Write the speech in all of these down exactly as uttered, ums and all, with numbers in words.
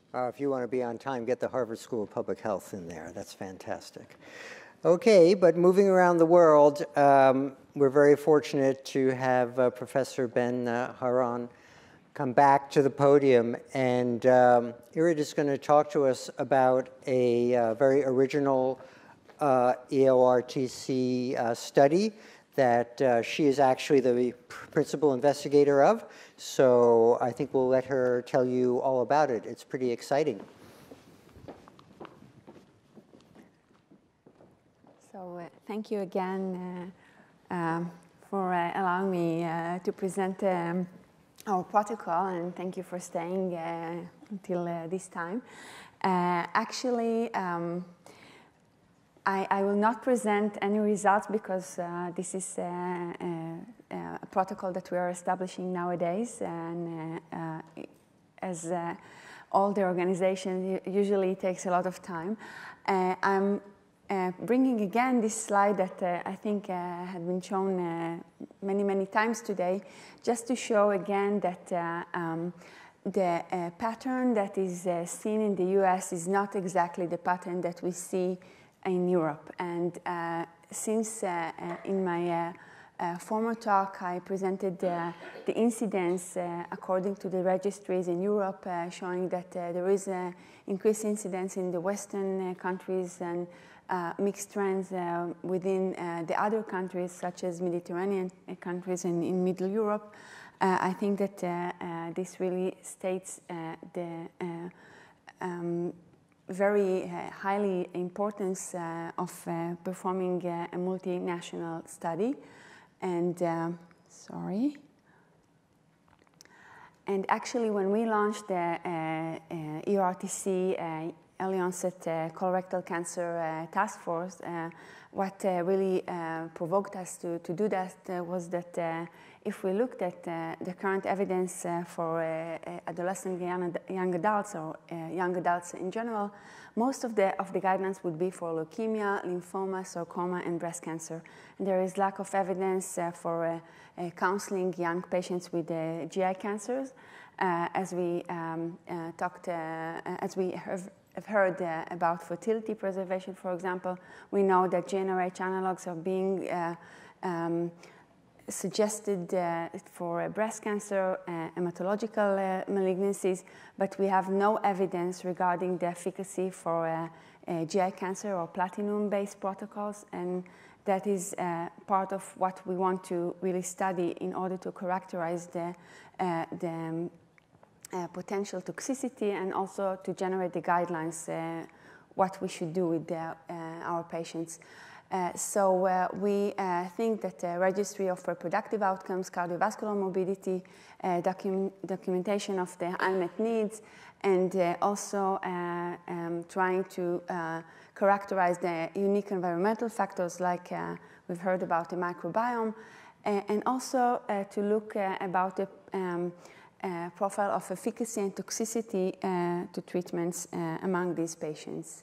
Uh, if you want to be on time, get the Harvard School of Public Health in there. That's fantastic. Okay, but moving around the world, um, we're very fortunate to have uh, Professor Ben uh, Aharon come back to the podium. And um, Irit is going to talk to us about a uh, very original uh, E O R T C uh, study that uh, she is actually the principal investigator of. So I think we'll let her tell you all about it. It's pretty exciting. So uh, thank you again uh, um, for uh, allowing me uh, to present um, our protocol, and thank you for staying uh, until uh, this time. Uh, actually, um, I, I will not present any results because uh, this is uh, uh, a protocol that we are establishing nowadays, and uh, uh, as uh, all the organizations usually takes a lot of time. Uh, I'm uh, bringing again this slide that uh, I think uh, had been shown uh, many, many times today, just to show again that uh, um, the uh, pattern that is uh, seen in the U S is not exactly the pattern that we see in Europe. And uh, since uh, uh, in my uh, uh, former talk I presented uh, the incidence uh, according to the registries in Europe, uh, showing that uh, there is an increased incidence in the Western uh, countries and uh, mixed trends uh, within uh, the other countries, such as Mediterranean countries and in Middle Europe. Uh, I think that uh, uh, this really states uh, the uh, um, very uh, highly importance uh, of uh, performing uh, a multinational study. And, uh, sorry. And actually, when we launched the uh, uh, E O R T C uh, early onset uh, colorectal cancer uh, task force, uh, what uh, really uh, provoked us to, to do that uh, was that uh, if we looked at uh, the current evidence uh, for uh, adolescent young, young adults or uh, young adults in general, most of the, of the guidelines would be for leukemia, lymphoma, sarcoma, and breast cancer. And there is lack of evidence uh, for uh, uh, counseling young patients with uh, G I cancers. Uh, as we um, uh, talked, uh, as we have I've heard uh, about fertility preservation, for example. We know that G n R H analogs are being uh, um, suggested uh, for uh, breast cancer, uh, hematological uh, malignancies, but we have no evidence regarding the efficacy for uh, uh, G I cancer or platinum-based protocols, and that is uh, part of what we want to really study in order to characterize the, uh, the um, Uh, potential toxicity, and also to generate the guidelines, uh, what we should do with the, uh, our patients. Uh, so uh, we uh, think that the registry of reproductive outcomes, cardiovascular morbidity, uh, docu documentation of the unmet needs, and uh, also uh, um, trying to uh, characterize the unique environmental factors like uh, we've heard about the microbiome, uh, and also uh, to look uh, about the um, Uh, profile of efficacy and toxicity uh, to treatments uh, among these patients.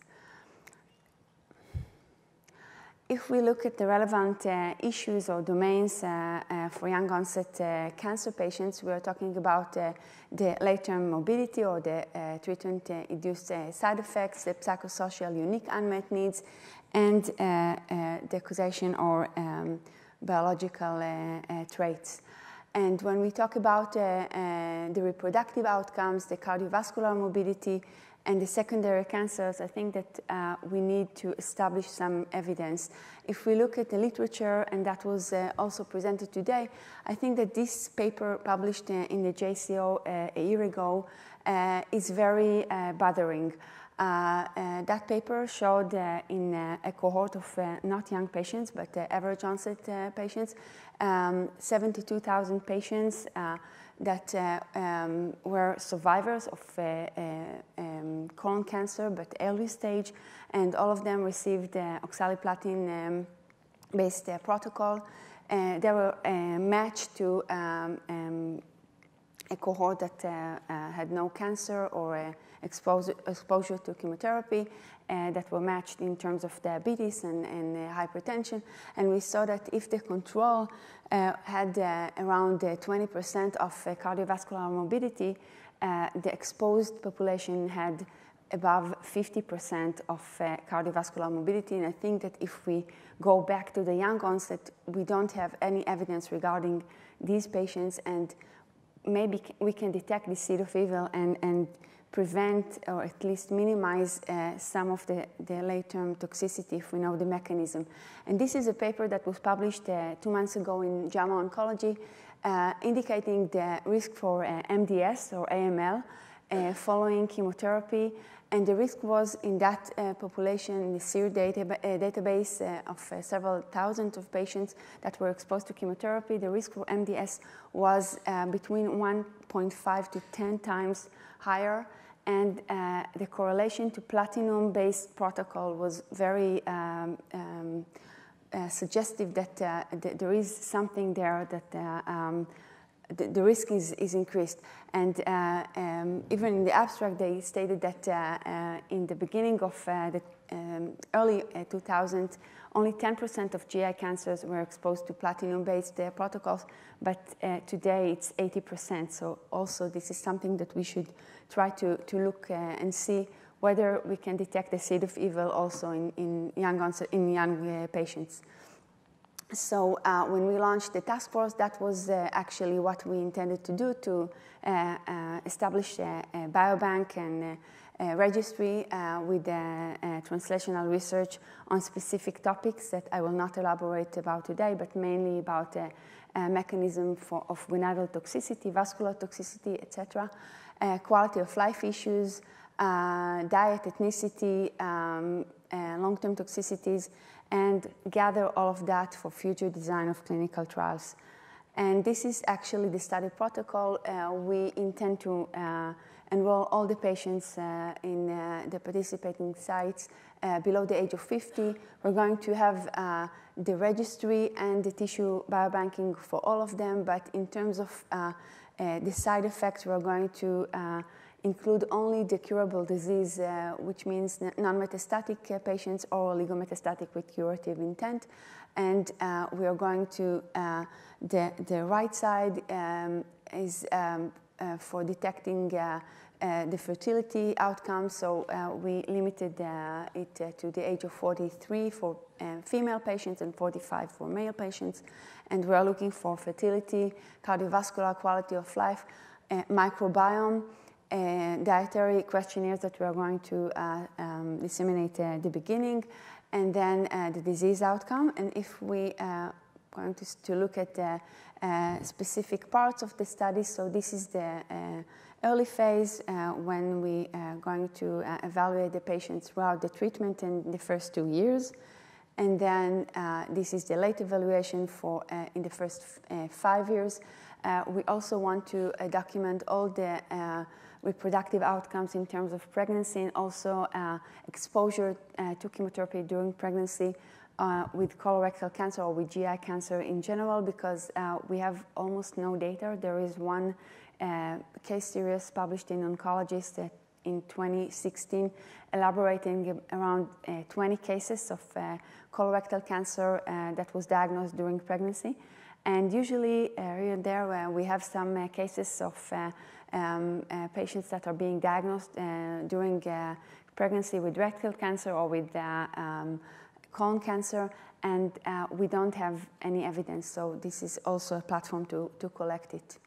If we look at the relevant uh, issues or domains uh, uh, for young onset uh, cancer patients, we are talking about uh, the late-term morbidity or the uh, treatment-induced uh, side effects, the psychosocial unique unmet needs, and uh, uh, the causation or um, biological uh, uh, traits. And when we talk about uh, uh, the reproductive outcomes, the cardiovascular morbidity, and the secondary cancers, I think that uh, we need to establish some evidence. If we look at the literature, and that was uh, also presented today, I think that this paper published uh, in the J C O uh, a year ago uh, is very uh, bothering. Uh, uh, that paper showed uh, in uh, a cohort of uh, not young patients, but uh, average onset uh, patients, um, seventy-two thousand patients uh, that uh, um, were survivors of uh, uh, um, colon cancer, but early stage, and all of them received uh, oxaliplatin-based um, uh, protocol. Uh, they were uh, matched to um, um, a cohort that uh, uh, had no cancer or uh, exposure, exposure to chemotherapy uh, that were matched in terms of diabetes and, and uh, hypertension. And we saw that if the control uh, had uh, around twenty percent uh, of uh, cardiovascular morbidity, uh, the exposed population had above fifty percent of uh, cardiovascular morbidity. And I think that if we go back to the young onset, we don't have any evidence regarding these patients, and maybe we can detect the seed of evil and, and prevent or at least minimize uh, some of the, the late-term toxicity if we know the mechanism. And this is a paper that was published uh, two months ago in JAMA Oncology, uh, indicating the risk for uh, M D S or A M L uh, following chemotherapy. And the risk was in that uh, population, in the S E R data, uh, database uh, of uh, several thousand of patients that were exposed to chemotherapy, the risk for M D S was uh, between one point five to ten times higher. And uh, the correlation to platinum-based protocol was very um, um, uh, suggestive that uh, th there is something there that uh, um, the, the risk is, is increased. And uh, um, even in the abstract, they stated that uh, uh, in the beginning of uh, the um, early uh, two thousands, only ten percent of G I cancers were exposed to platinum-based uh, protocols, but uh, today it's eighty percent. So also this is something that we should try to, to look uh, and see whether we can detect the seed of evil also in, in young, onset, in young uh, patients. So uh, when we launched the task force, that was uh, actually what we intended to do, to uh, uh, establish a, a biobank and a, a registry uh, with uh, uh, translational research on specific topics that I will not elaborate about today, but mainly about uh, a mechanism for, of gonadal toxicity, vascular toxicity, et cetera, uh, quality of life issues, uh, diet, ethnicity, um, uh, long-term toxicities, and gather all of that for future design of clinical trials. And this is actually the study protocol. Uh, we intend to uh, enroll all the patients uh, in uh, the participating sites uh, below the age of fifty. We're going to have uh, the registry and the tissue biobanking for all of them, but in terms of uh, uh, the side effects, we're going to uh, include only the curable disease, uh, which means non-metastatic uh, patients or oligometastatic with curative intent. And uh, we are going to, uh, the, the right side um, is um, uh, for detecting uh, uh, the fertility outcomes. So uh, we limited uh, it uh, to the age of forty-three for uh, female patients and forty-five for male patients. And we are looking for fertility, cardiovascular quality of life, uh, microbiome, Uh, dietary questionnaires that we are going to uh, um, disseminate uh, at the beginning, and then uh, the disease outcome. And if we are uh, going to, to look at the uh, specific parts of the study, so this is the uh, early phase uh, when we are going to uh, evaluate the patients throughout the treatment in the first two years. And then uh, this is the late evaluation for uh, in the first uh, five years. Uh, we also want to uh, document all the uh, reproductive outcomes in terms of pregnancy, and also uh, exposure uh, to chemotherapy during pregnancy uh, with colorectal cancer or with G I cancer in general, because uh, we have almost no data. There is one uh, case series published in Oncologist that in twenty sixteen, elaborating around uh, twenty cases of uh, colorectal cancer uh, that was diagnosed during pregnancy. And usually uh, here and there uh, we have some uh, cases of uh, um, uh, patients that are being diagnosed uh, during uh, pregnancy with rectal cancer or with uh, um, colon cancer, and uh, we don't have any evidence. So this is also a platform to, to collect it.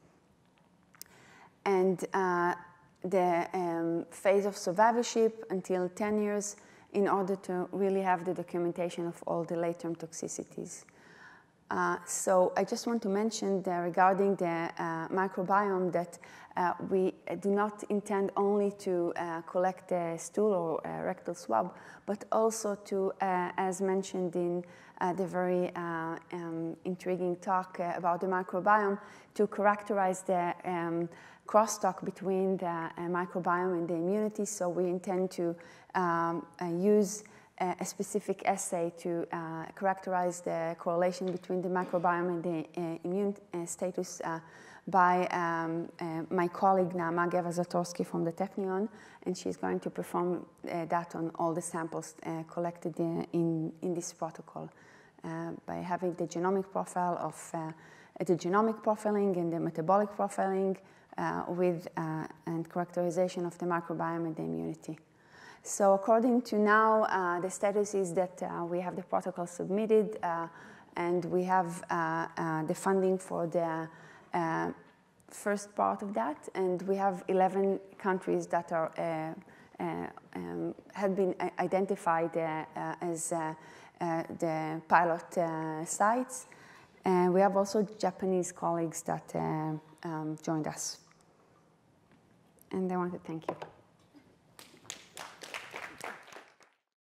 And uh, the um, phase of survivorship until ten years in order to really have the documentation of all the late-term toxicities. Uh, so I just want to mention that regarding the uh, microbiome that uh, we do not intend only to uh, collect a stool or a rectal swab, but also to, uh, as mentioned in uh, the very uh, um, intriguing talk uh, about the microbiome, to characterize the um, crosstalk between the uh, microbiome and the immunity. So we intend to um, uh, use a specific assay to uh, characterize the correlation between the microbiome and the uh, immune uh, status uh, by um, uh, my colleague Naama Geva-Zatorsky from the Technion, and she's going to perform uh, that on all the samples uh, collected in, in, in this protocol uh, by having the genomic profile of uh, the genomic profiling and the metabolic profiling uh, with uh, and characterization of the microbiome and the immunity. So according to now, uh, the status is that uh, we have the protocol submitted uh, and we have uh, uh, the funding for the uh, first part of that, and we have eleven countries that are uh, uh, um, have been identified uh, uh, as uh, uh, the pilot uh, sites. And we have also Japanese colleagues that uh, um, joined us. And I want to thank you.